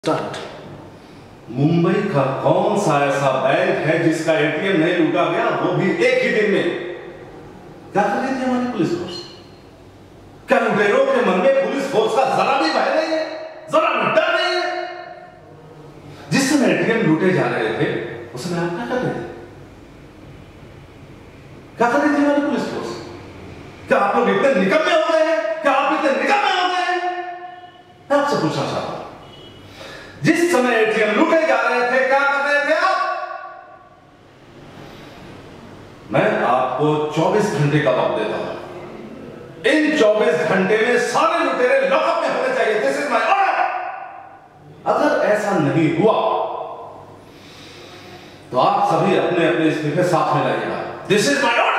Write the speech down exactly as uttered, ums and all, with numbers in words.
Start. Mumbai का कौन सा ऐसा बैंक है जिसका एटीएम नहीं लूटा गया, वो भी एक ही दिन में? क्या कर रही थी हमारी पुलिस फोर्स? क्या लुटेरों के मन में पुलिस फोर्स का जरा भी भय नहीं है, जरा भी डर नहीं है? जिस समय एटीएम लूटे जा रहे थे उस समय आप क्या कर रहे थे? क्या कर रही थी हमारी पुलिस फोर्स? क्या आप लोग इतने निकम्मे हो गए हैं? क्या आप इतने निकम्मे हो गए हैं? मैं आपसे पूछना चाहता हूं, जिस समय एटीएम लूटे जा रहे थे क्या कर रहे थे आप? मैं आपको चौबीस घंटे का वक्त देता हूं। इन चौबीस घंटे में सारे लुटेरे लॉकअप में होने चाहिए। This is my order. अगर ऐसा नहीं हुआ तो आप सभी अपने अपने इस्तीफे साथ में लाइएगा। This is my order.